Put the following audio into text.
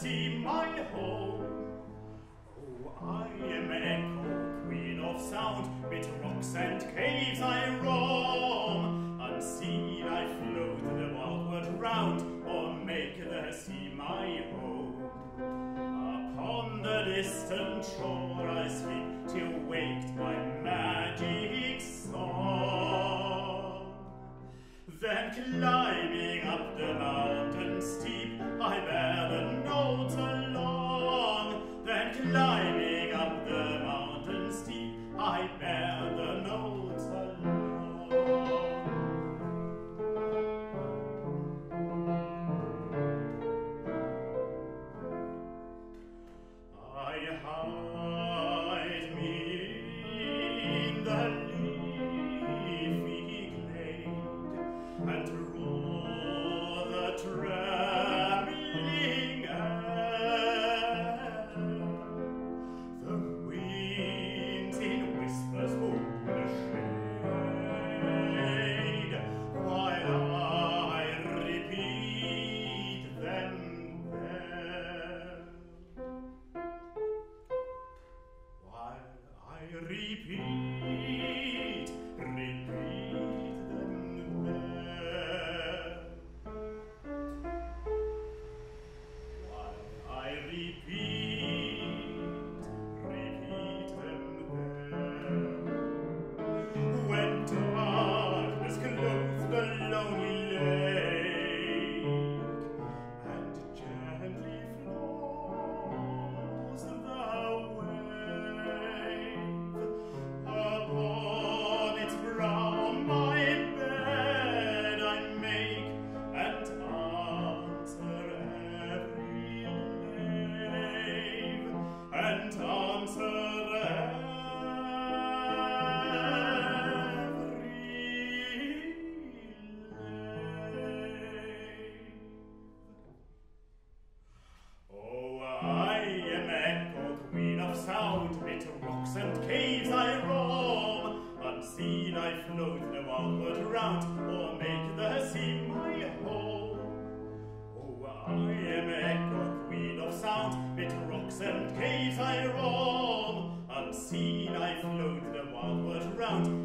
sea my home. Oh, I am Echo, queen of sound, mid rocks and caves I roam. Unseen I float the wildwood round, or make the sea my home. Upon the distant shore I sleep, till waked by magic song. Then climbing up the mountain steep, I bear the notes along. Then climbing up the mountain steep, I bear the notes along. I hide me in the leafy glade and roar the trembling air. The winds in whispers open a shade, while I repeat them there. While I repeat them there. While I repeat them there. When darkness clothes the lonely lake, and gently flows the wave, upon its brow my bed I make, and answer every lave, and answer every lave. Oh, I am Echo, queen of sound, mid rocks and caves I roam. Unseen I float the wildwood round, or make the sea my home. Oh, I am Echo, queen of sound, mid rocks and caves I roam. Unseen I float the wildwood round,